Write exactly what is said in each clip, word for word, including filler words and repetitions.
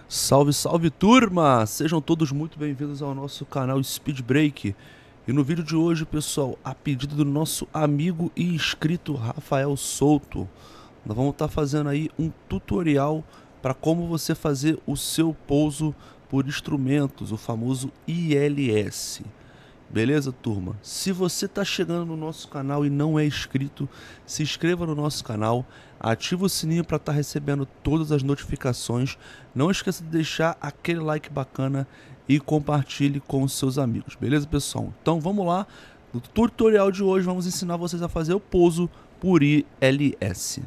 Salve, salve turma! Sejam todos muito bem-vindos ao nosso canal Speed Break. E no vídeo de hoje, pessoal, a pedido do nosso amigo e inscrito Rafael Souto, nós vamos estar fazendo aí um tutorial para como você fazer o seu pouso por instrumentos, o famoso I L S. Beleza, turma? Se você está chegando no nosso canal e não é inscrito, se inscreva no nosso canal, ative o sininho para estar recebendo todas as notificações. Não esqueça de deixar aquele like bacana e compartilhe com os seus amigos. Beleza, pessoal? Então vamos lá. No tutorial de hoje vamos ensinar vocês a fazer o pouso por I L S.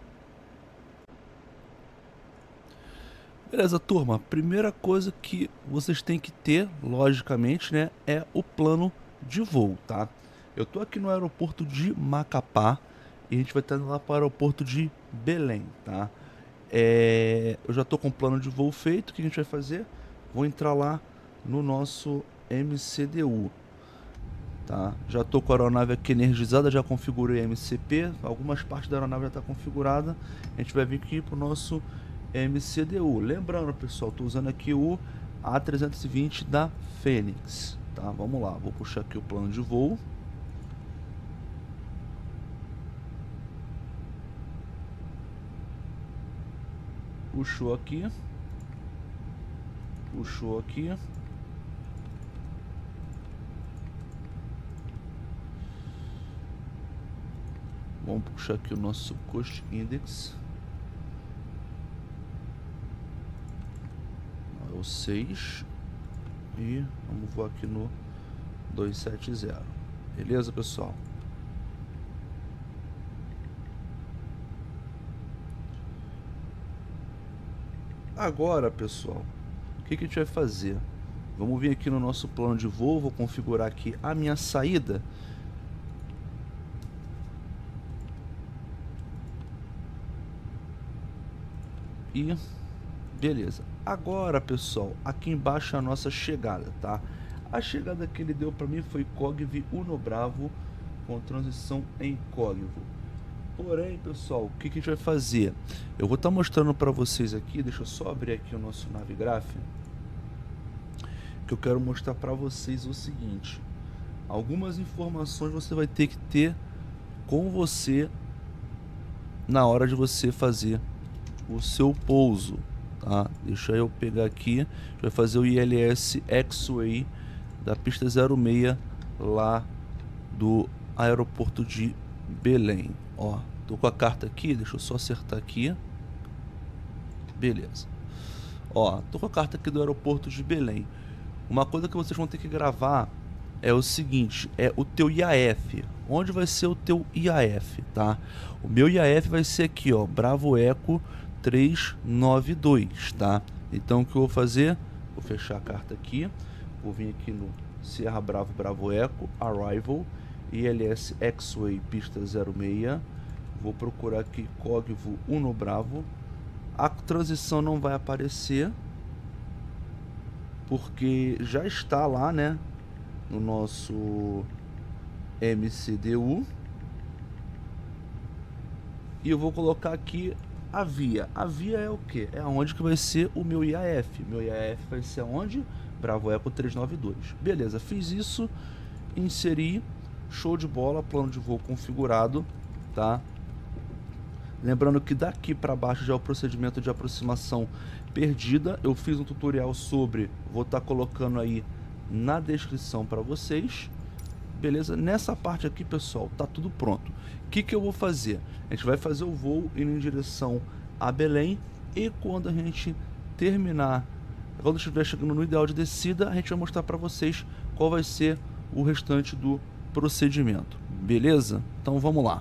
Beleza, turma? Primeira coisa que vocês têm que ter, logicamente, né, é o plano de voo, tá? Eu tô aqui no aeroporto de Macapá e a gente vai estar indo lá para o aeroporto de Belém, tá? É... Eu já tô com o plano de voo feito. O que a gente vai fazer? Vou entrar lá no nosso M C D U, tá? Já tô com a aeronave aqui energizada, já configurei M C P, algumas partes da aeronave já tá configurada. A gente vai vir aqui pro nosso M C D U. Lembrando, pessoal, tô usando aqui o A trezentos e vinte da Fênix, tá? Vamos lá, vou puxar aqui o plano de voo. Puxou aqui. Puxou aqui. Vamos puxar aqui o nosso Cost Index. O seis e vamos voar aqui no duzentos e setenta. Beleza, pessoal? Agora, pessoal, o que, que a gente vai fazer? Vamos vir aqui no nosso plano de voo, vou configurar aqui a minha saída. E beleza. Agora, pessoal, aqui embaixo é a nossa chegada, tá? A chegada que ele deu para mim foi Cogv Uno Bravo com transição em Cogv. Porém, pessoal, o que, que a gente vai fazer? Eu vou estar tá mostrando para vocês aqui, deixa eu só abrir aqui o nosso Navigraph, que eu quero mostrar para vocês o seguinte. Algumas informações você vai ter que ter com você na hora de você fazer o seu pouso. Tá? Deixa eu pegar aqui, vai fazer o I L S X-Way da pista zero seis lá do aeroporto de Belém. Ó, tô com a carta aqui, deixa eu só acertar aqui. Beleza. Ó, tô com a carta aqui do aeroporto de Belém. Uma coisa que vocês vão ter que gravar é o seguinte, é o teu I A F. Onde vai ser o teu I A F, tá? O meu I A F vai ser aqui, ó, Bravo Eco trezentos e noventa e dois, tá? Então o que eu vou fazer? Vou fechar a carta aqui, vou vir aqui no Sierra Bravo Bravo Eco Arrival I L S X-Way pista zero seis, vou procurar aqui Cogv Uno Bravo. A transição não vai aparecer porque já está lá, né, no nosso M C D U. E eu vou colocar aqui a via. A via é o que? É onde que vai ser o meu I A F. Meu I A F vai ser onde? Bravo Eco trezentos e noventa e dois. Beleza, fiz isso, inseri, show de bola, plano de voo configurado, tá? Lembrando que daqui para baixo já é o procedimento de aproximação perdida. Eu fiz um tutorial sobre, vou estar tá colocando aí na descrição para vocês. Beleza? Nessa parte aqui, pessoal, tá tudo pronto. O que que eu vou fazer? A gente vai fazer o voo indo em direção a Belém e quando a gente terminar, quando estiver chegando no ideal de descida, a gente vai mostrar para vocês qual vai ser o restante do procedimento. Beleza? Então vamos lá.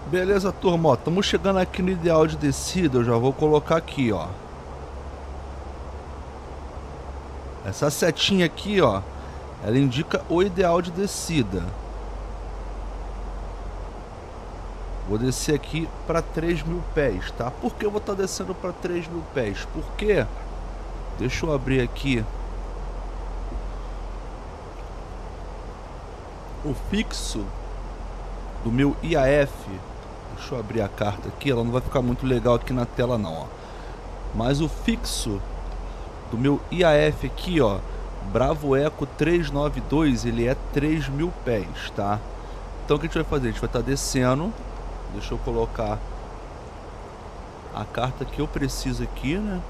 Beleza, turma, ó, estamos chegando aqui no ideal de descida, eu já vou colocar aqui, ó. Essa setinha aqui, ó, ela indica o ideal de descida. Vou descer aqui para três mil pés, tá? Por que eu vou estar descendo para três mil pés? Porque, deixa eu abrir aqui o fixo do meu I A F. Deixa eu abrir a carta aqui, ela não vai ficar muito legal aqui na tela não, ó. Mas o fixo do meu I A F aqui, ó, Bravo Eco trezentos e noventa e dois, ele é três mil pés, tá? Então o que a gente vai fazer? A gente vai estar descendo. Deixa eu colocar a carta que eu preciso aqui, né?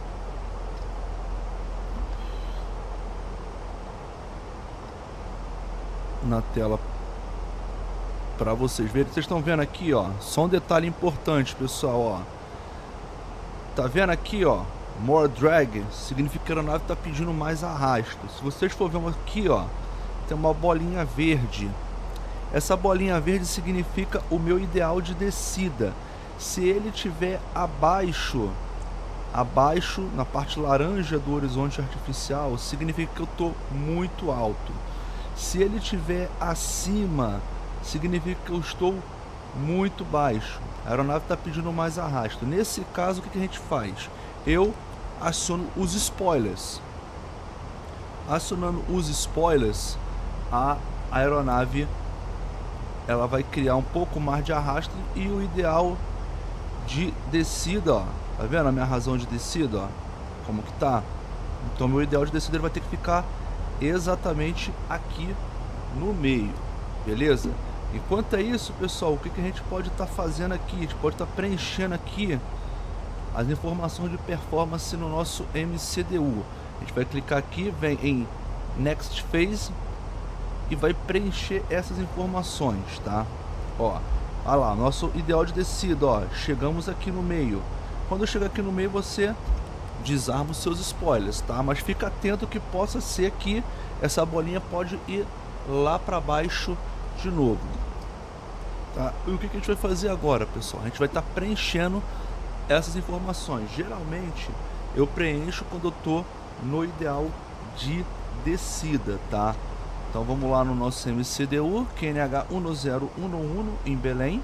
Na tela para vocês verem. Vocês estão vendo aqui, ó, só um detalhe importante, pessoal, ó. Tá vendo aqui, ó, more drag significa que a aeronave tá pedindo mais arrasto. Se vocês for ver aqui, ó, tem uma bolinha verde. Essa bolinha verde significa o meu ideal de descida. Se ele tiver abaixo, abaixo, na parte laranja do horizonte artificial, significa que eu tô muito alto. Se ele tiver acima, significa que eu estou muito baixo. A aeronave está pedindo mais arrasto. Nesse caso, o que, que a gente faz? Eu aciono os spoilers. Acionando os spoilers, a aeronave ela vai criar um pouco mais de arrasto e o ideal de descida, ó, tá vendo a minha razão de descida, ó, como que tá? Então meu ideal de descida ele vai ter que ficar exatamente aqui no meio, beleza? Enquanto é isso, pessoal, o que, que a gente pode estar tá fazendo aqui? A gente pode estar tá preenchendo aqui as informações de performance no nosso M C D U. A gente vai clicar aqui, vem em Next Phase e vai preencher essas informações, tá? Ó, olha lá, nosso ideal de descida, ó, chegamos aqui no meio. Quando chega aqui no meio, você desarma os seus spoilers, tá? Mas fica atento que possa ser que essa bolinha pode ir lá para baixo de novo, tá? E o que, que a gente vai fazer agora, pessoal? A gente vai estar tá preenchendo essas informações. Geralmente eu preencho quando eu tô no ideal de descida, tá? Então vamos lá no nosso M C D U, Q N H um zero um um em Belém.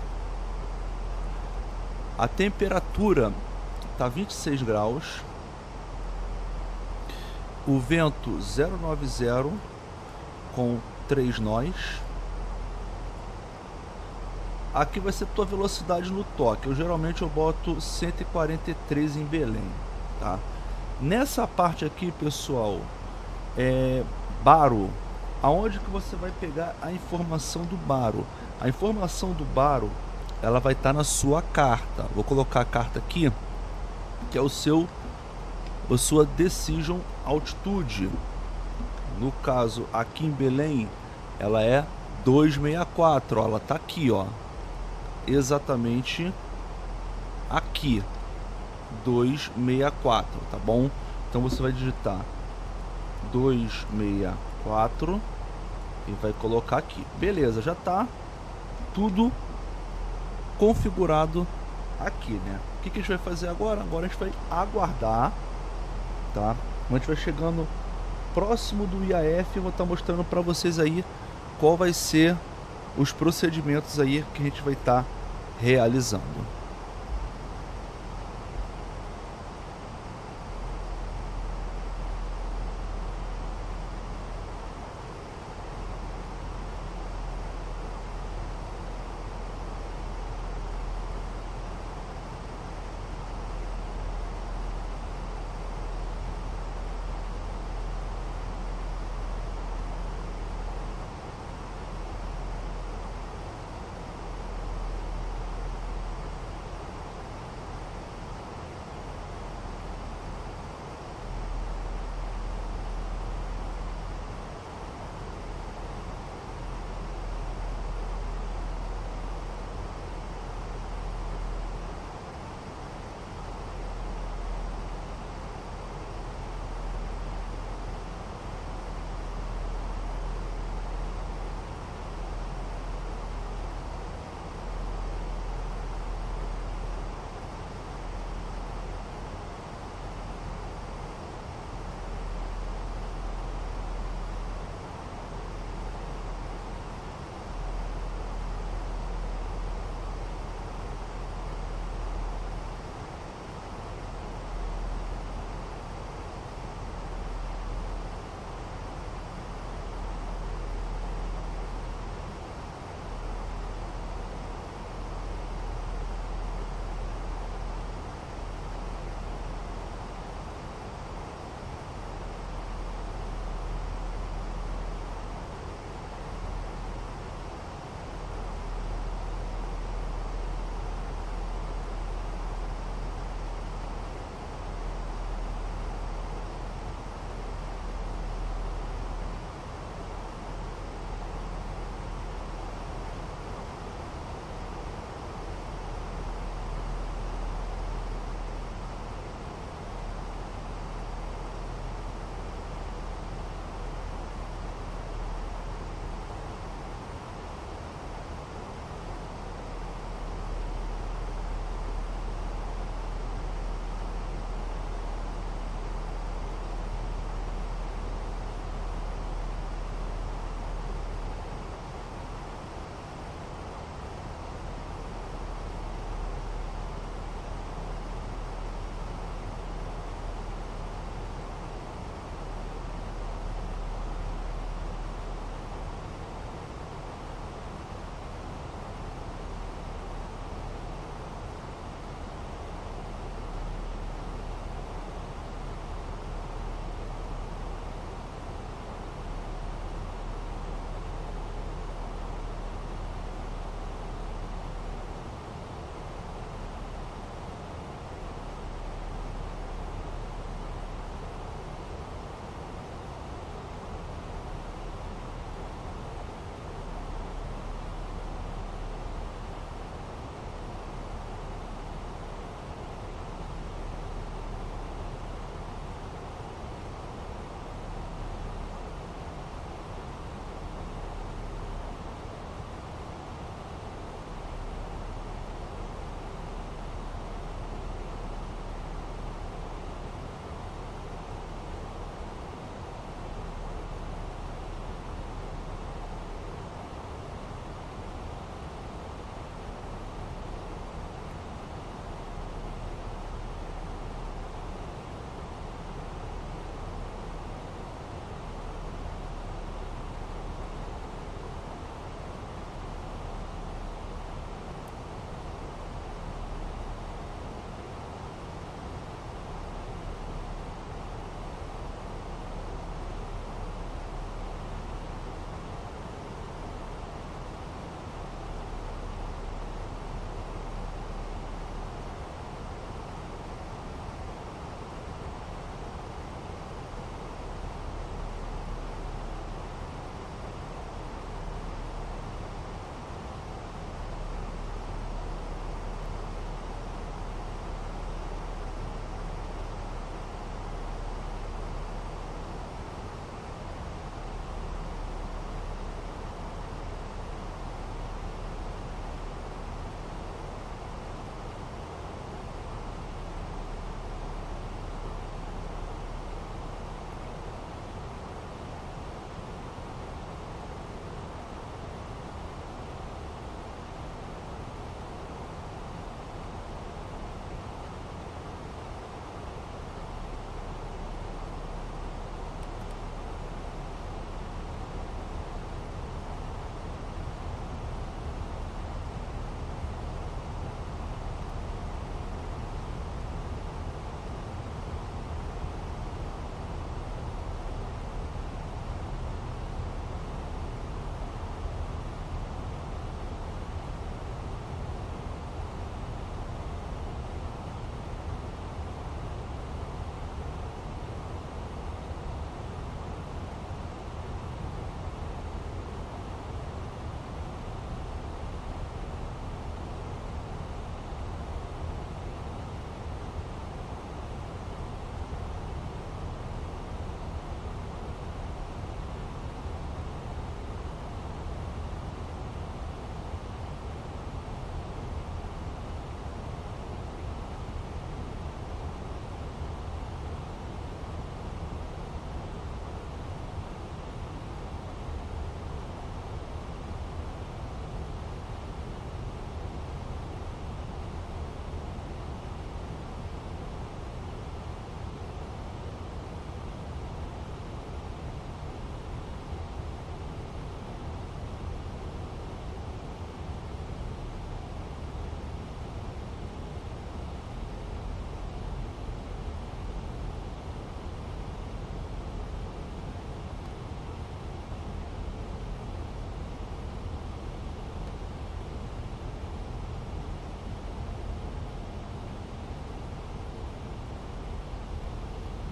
A temperatura tá vinte e seis graus. O vento zero nove zero com três nós. Aqui vai ser tua velocidade no toque. Eu geralmente eu boto cento e quarenta e três em Belém, tá? Nessa parte aqui, pessoal, é baro. Aonde que você vai pegar a informação do baro? A informação do baro, ela vai estar tá na sua carta. Vou colocar a carta aqui, que é o seu, a sua Decision Altitude. No caso, aqui em Belém, ela é duzentos e sessenta e quatro. Ó, ela tá aqui, ó, exatamente aqui, duzentos e sessenta e quatro, tá bom? Então você vai digitar duzentos e sessenta e quatro e vai colocar aqui. Beleza, já tá tudo configurado aqui, né? O que, que a gente vai fazer agora? Agora a gente vai aguardar, tá? A gente vai chegando próximo do I A F, eu vou estar mostrando para vocês aí qual vai ser os procedimentos aí que a gente vai estar realizando.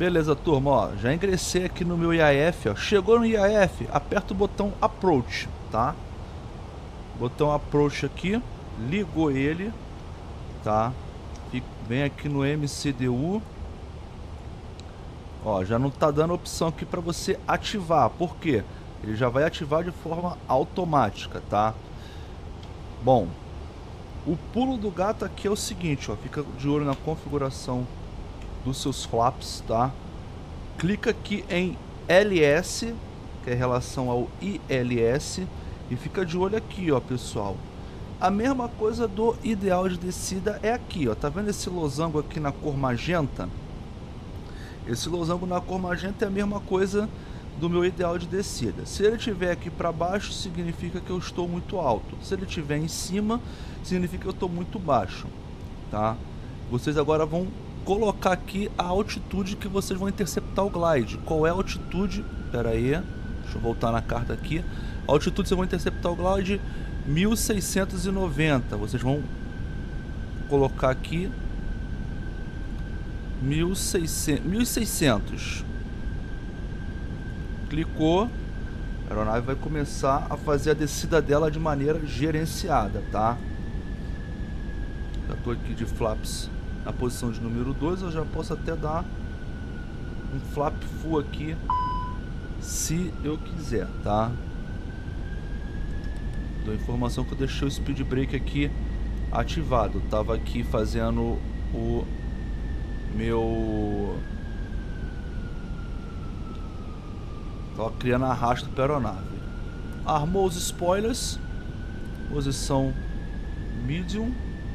Beleza, turma, ó, já ingressei aqui no meu I A F, ó. Chegou no I A F, aperta o botão Approach, tá? Botão Approach aqui, ligou ele, tá? E vem aqui no M C D U. Ó, já não tá dando opção aqui para você ativar, por quê? Ele já vai ativar de forma automática, tá? Bom, o pulo do gato aqui é o seguinte, ó, fica de olho na configuração dos seus flaps, tá? Clica aqui em L S, que é em relação ao I L S, e fica de olho aqui, ó, pessoal. A mesma coisa do ideal de descida é aqui, ó. Tá vendo esse losango aqui na cor magenta? Esse losango na cor magenta é a mesma coisa do meu ideal de descida. Se ele estiver aqui para baixo, significa que eu estou muito alto. Se ele estiver em cima, significa que eu estou muito baixo, tá? Vocês agora vão colocar aqui a altitude que vocês vão interceptar o glide. Qual é a altitude? Pera aí, deixa eu voltar na carta aqui. A altitude que vocês vão interceptar o glide, mil seiscentos e noventa. Vocês vão colocar aqui mil e seiscentos. Clicou, a aeronave vai começar a fazer a descida dela de maneira gerenciada, tá? Já estou aqui de flaps na posição de número dois, eu já posso até dar um flap full aqui, se eu quiser, tá? Dou informação que eu deixei o speed brake aqui ativado. Tava aqui fazendo o meu... Tava criando arrasto para a aeronave. Armou os spoilers, posição medium.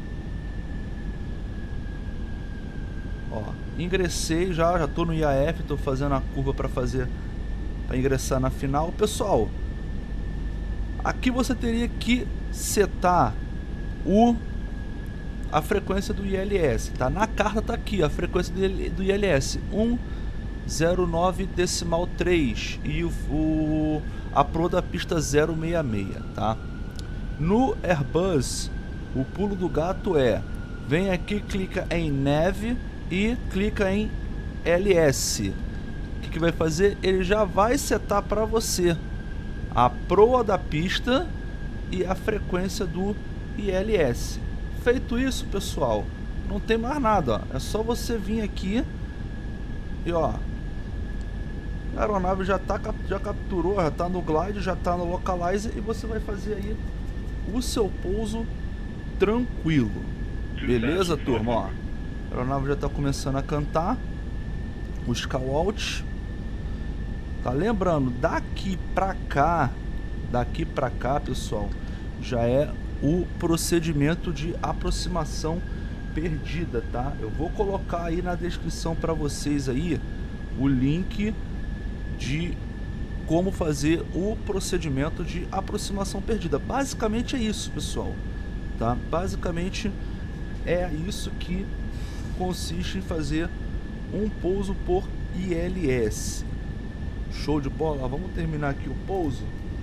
Ó, ingressei já, já tô no I A F, tô fazendo a curva para fazer, para ingressar na final. Pessoal, aqui você teria que setar o a frequência do I L S, tá? Na carta tá aqui a frequência do I L S, um zero nove decimal três, e o, o a pro da pista zero seis seis, tá? No Airbus, o pulo do gato é: vem aqui, clica em neve e clica em L S. O que, que vai fazer? Ele já vai setar para você a proa da pista e a frequência do I L S. Feito isso, pessoal, não tem mais nada, ó. É só você vir aqui e, ó, a aeronave já tá, já capturou, já tá no glide, já tá no localizer, e você vai fazer aí o seu pouso tranquilo. Beleza, turma? Ó, a aeronave já tá começando a cantar o scout. Tá lembrando, daqui pra cá, daqui pra cá, pessoal, já é o procedimento de aproximação perdida, tá? Eu vou colocar aí na descrição para vocês aí o link de como fazer o procedimento de aproximação perdida. Basicamente é isso, pessoal, tá? Basicamente é isso que consiste em fazer um pouso por I L S. Show de bola. Vamos terminar aqui o pouso.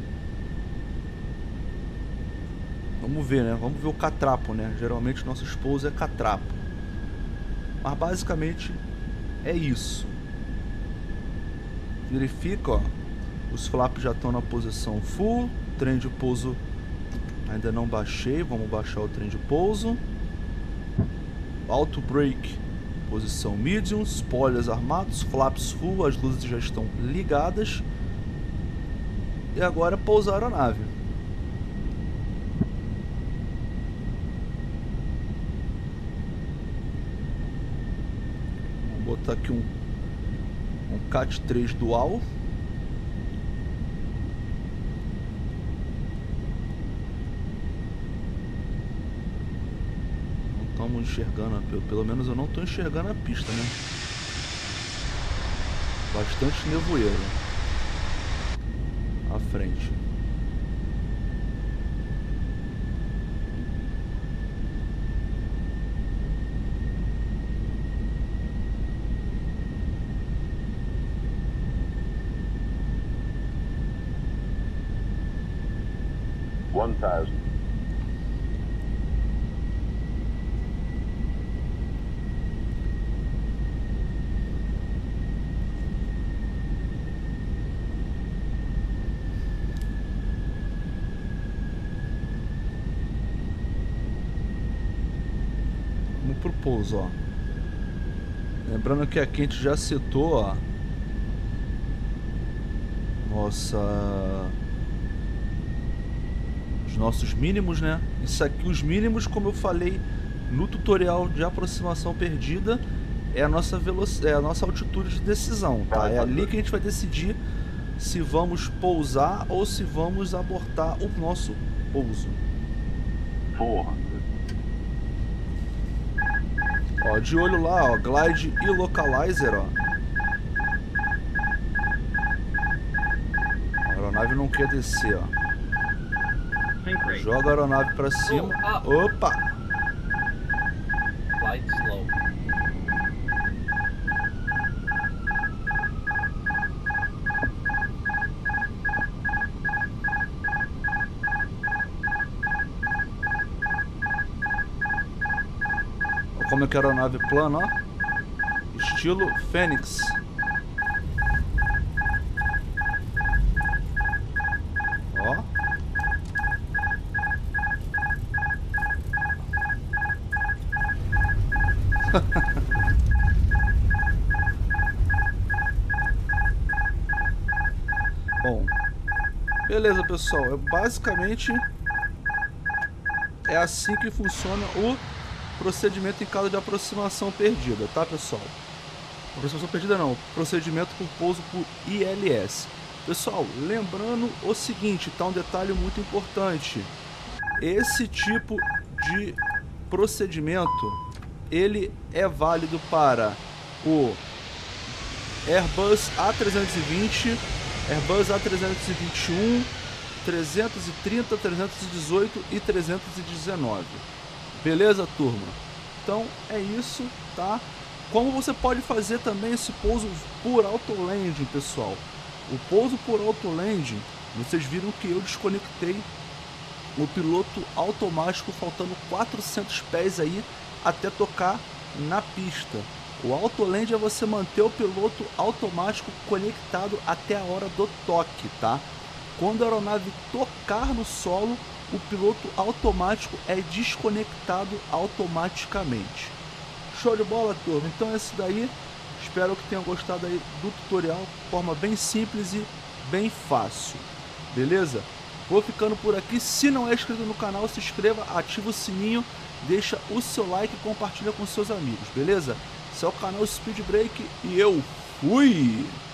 Vamos ver, né? Vamos ver o catrapo, né? Geralmente nossos pousos é catrapo. Mas basicamente é isso. Verifica, ó. Os flaps já estão na posição full. Trem de pouso ainda não baixei. Vamos baixar o trem de pouso. Auto brake, posição medium. Spoilers armados, flaps full. As luzes já estão ligadas. E agora é pousar a aeronave. Vou botar aqui um, um cat três dual. Não estamos enxergando, pelo menos eu não estou enxergando a pista, né? Bastante nevoeiro à frente. one thousand. pouso, ó. Lembrando que aqui a gente já setou, ó. Nossa... Os nossos mínimos, né? Isso aqui, os mínimos, como eu falei no tutorial de aproximação perdida, é a nossa velocidade, é a nossa altitude de decisão, tá? É ali que a gente vai decidir se vamos pousar ou se vamos abortar o nosso pouso. Porra. Ó, de olho lá, ó, glide e localizer, ó. A aeronave não quer descer, ó. Joga a aeronave pra cima. Opa! Glide slow. Como é que a aeronave plana, ó. Estilo Fênix. Ó. Bom, beleza, pessoal. É basicamente é assim que funciona o procedimento em caso de aproximação perdida, tá, pessoal? Aproximação perdida não, procedimento por pouso por I L S. Pessoal, lembrando o seguinte, tá, um detalhe muito importante. Esse tipo de procedimento, ele é válido para o Airbus A trezentos e vinte, Airbus A trezentos e vinte e um, trezentos e trinta, trezentos e dezoito e trezentos e dezenove. Beleza, turma? Então é isso, tá? Como você pode fazer também esse pouso por autolanding, pessoal? O pouso por autolanding, vocês viram que eu desconectei o piloto automático faltando quatrocentos pés aí até tocar na pista. O autoland é você manter o piloto automático conectado até a hora do toque, tá? Quando a aeronave tocar no solo, o piloto automático é desconectado automaticamente. Show de bola, turma? Então é isso daí. Espero que tenham gostado aí do tutorial, de forma bem simples e bem fácil. Beleza? Vou ficando por aqui. Se não é inscrito no canal, se inscreva, ativa o sininho, deixa o seu like e compartilha com seus amigos, beleza? Esse é o canal Speed Break e eu fui!